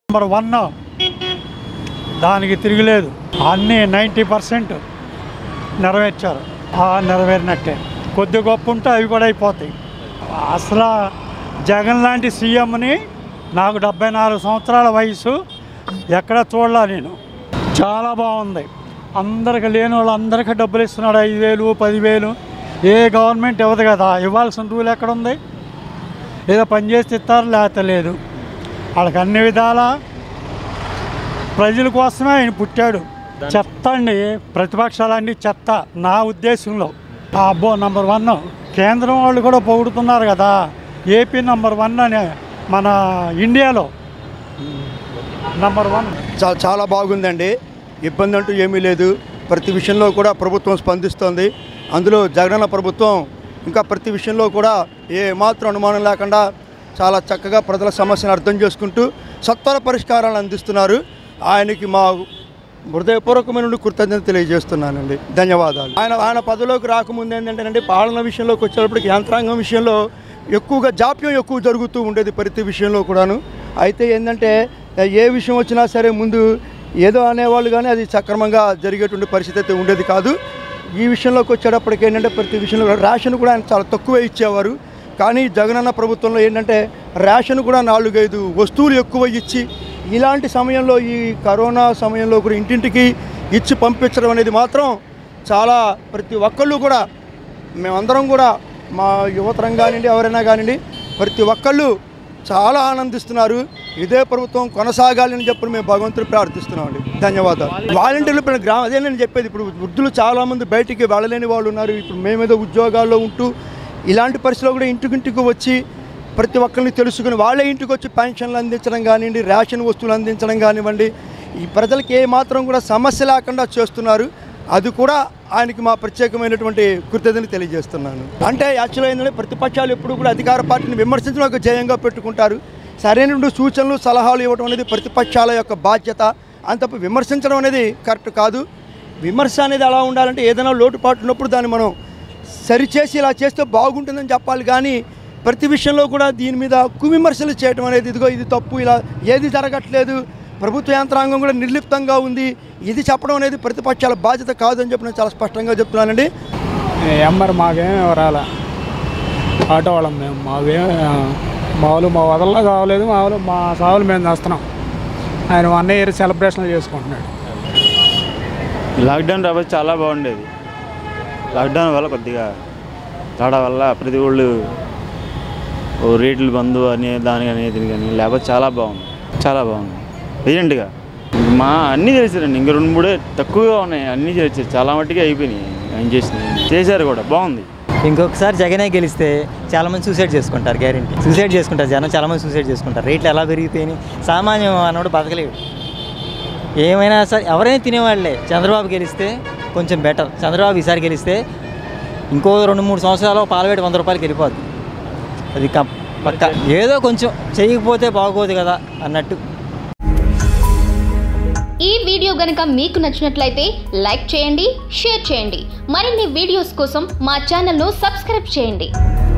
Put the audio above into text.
Number 1 దానికి తిరగలేదు. అన్నీ 90% నెరవేర్చారు. నెరవేరినట్టే. కొద్ది గొప్ప ఉంటే అవి కూడా అయిపోతాయి. అసలు జగన్ లాంటి సీఎంని నాకు 74 సంవత్సరాల వయసు ఎక్కడ చూడలా నేను. చాలా బాగుంది. అందరికి లేని వాళ్ళు అందరికీ డబ్బులు ఇస్తున్నాడు. 5,000 10,000 ఏ గవర్నమెంట్ ఇవ్వదు కదా. ఇవ్వాల్సిన రూల్ ఎక్కడ ఉంది? ఏదో పని చేసి ఇస్తారు, లేకపోతే లేదు. వాళ్ళకి అన్ని విధాల ప్రజల కోసమే ఆయన పుట్టాడు. చెత్త అండి, ప్రతిపక్షాలన్నీ చెత్త నా ఉద్దేశంలో. అబ్బో నెంబర్ 1 కేంద్రం వాళ్ళు కూడా పొగుడుతున్నారు కదా. ఏపీ నెంబర్ 1 అనే మన ఇండియాలో నెంబర్ 1. చాలా బాగుందండి. ఇబ్బంది అంటూ ఏమీ లేదు. ప్రతి విషయంలో కూడా ప్రభుత్వం స్పందిస్తోంది. అందులో జగనన్న ప్రభుత్వం ఇంకా ప్రతి విషయంలో కూడా ఏ మాత్రం అనుమానం లేకుండా చాలా చక్కగా ప్రజల సమస్యను అర్థం చేసుకుంటూ సత్వర పరిష్కారాలు అందిస్తున్నారు. ఆయనకి మా హృదయపూర్వకమైన కృతజ్ఞత తెలియజేస్తున్నానండి. ధన్యవాదాలు. ఆయన పదవిలోకి రాకముందు ఏంటంటే పాలన విషయంలోకి వచ్చేటప్పటికి యంత్రాంగం విషయంలో ఎక్కువగా జాప్యం ఎక్కువ జరుగుతూ ఉండేది ప్రతి విషయంలో కూడాను. అయితే ఏంటంటే ఏ విషయం వచ్చినా సరే ముందు ఏదో అనేవాళ్ళు, కానీ అది సక్రమంగా జరిగేటువంటి పరిస్థితి అయితే ఉండేది కాదు. ఈ విషయంలోకి వచ్చేటప్పటికి ఏంటంటే ప్రతి విషయంలో రేషన్ కూడా ఆయన చాలా తక్కువే ఇచ్చేవారు. కానీ జగనన్న ప్రభుత్వంలో ఏంటంటే రేషన్ కూడా 4-5 వస్తువులు ఎక్కువ ఇచ్చి, ఇలాంటి సమయంలో ఈ కరోనా సమయంలో కూడా ఇంటింటికి ఇచ్చి పంపించడం అనేది మాత్రం చాలా ప్రతి ఒక్కళ్ళు కూడా మేమందరం కూడా మా యువతరం కానివ్వండి, ఎవరైనా కానివ్వండి, ప్రతి ఒక్కళ్ళు చాలా ఆనందిస్తున్నారు. ఇదే ప్రభుత్వం కొనసాగాలని చెప్పి మేము భగవంతుని ప్రార్థిస్తున్నామండి. ధన్యవాదాలు. వాలంటీర్లు ఇప్పుడు అదే నేను చెప్పేది, ఇప్పుడు వృద్ధులు చాలామంది బయటికి వెళ్ళలేని వాళ్ళు ఉన్నారు. ఇప్పుడు మేమేదో ఉద్యోగాల్లో ఉంటూ ఇలాంటి పరిస్థితుల్లో కూడా ఇంటికి వచ్చి ప్రతి ఒక్కరిని తెలుసుకుని వాళ్ళే ఇంటికి వచ్చి పెన్షన్లు అందించడం కానివ్వండి, రేషన్ వస్తువులు అందించడం కానివ్వండి, ఈ ప్రజలకి ఏ మాత్రం కూడా సమస్య లేకుండా చేస్తున్నారు. అది కూడా ఆయనకి మా ప్రత్యేకమైనటువంటి కృతజ్ఞతని తెలియజేస్తున్నాను. అంటే యాక్చువల్గా ఏంటంటే ప్రతిపక్షాలు ఎప్పుడు కూడా అధికార పార్టీని విమర్శించడం ఒక జయంగా పెట్టుకుంటారు. సరైన సూచనలు సలహాలు ఇవ్వడం అనేది ప్రతిపక్షాల యొక్క బాధ్యత. అంత విమర్శించడం అనేది కరెక్ట్ కాదు. విమర్శ అనేది ఎలా ఉండాలంటే ఏదైనా లోటుపాటు ఉన్నప్పుడు దాన్ని మనం సరిచేసి ఇలా చేస్తే బాగుంటుందని చెప్పాలి. కానీ ప్రతి విషయంలో కూడా దీని మీద కువిమర్శలు చేయడం అనేది, ఇదిగో ఇది తప్పు, ఇలా ఏది జరగట్లేదు, ప్రభుత్వ యంత్రాంగం కూడా నిర్లిప్తంగా ఉంది, ఇది చెప్పడం అనేది ప్రతిపక్షాల బాధ్యత కాదని చెప్పి నేను చాలా స్పష్టంగా చెప్తున్నానండి. ఎంఆర్ మాకేం రాలే, ఆటో వాళ్ళం మేము. మామూలు మా వదల్లో కావలేదు, మామూలు మా సావులు మేము చేస్తున్నాం. ఆయన 1 ఇయర్ సెలబ్రేషన్లు చేసుకుంటున్నాడు. లాక్డౌన్ రాబోతే చాలా బాగుండేది. లాక్డౌన్ వల్ల కొద్దిగా తేడా వల్ల ప్రతి ఊళ్ళు రేట్లు బంధు అని దాని అనేది కానీ లేకపోతే చాలా బాగుంది రీసెంట్గా. మా అన్నీ చేశారండి, ఇంకా 2-3 తక్కువగా ఉన్నాయి. అన్నీ చేశారు, చాలా మట్టిగా అయిపోయినాయి. ఆయన చేశారు కూడా బాగుంది. ఇంకొకసారి జగనే గెలిస్తే చాలామంది సూసైడ్ చేసుకుంటారు. గ్యారెంటీ సూసైడ్ చేసుకుంటారు. జనం చాలామంది సూసైడ్ చేసుకుంటారు. రేట్లు ఎలా పెరిగిపోయినాయి, సామాన్యం అన్నోడు బతకలేడు. ఏమైనా సరే ఎవరైనా తినేవాళ్ళే. చంద్రబాబు గెలిస్తే కొంచెం బెటర్. చంద్రబాబు ఈసారి గెలిస్తే ఇంకో 2-3 సంవత్సరాలు పాలవేట 100 రూపాయలకి వెళ్ళిపోద్ది. అది పక్క. ఏదో కొంచెం చేయకపోతే బాగోదు కదా అన్నట్టు. ఈ వీడియో గనుక మీకు నచ్చినట్లయితే లైక్ చేయండి, షేర్ చేయండి. మరిన్ని వీడియోస్ కోసం మా ఛానల్ను సబ్స్క్రైబ్ చేయండి.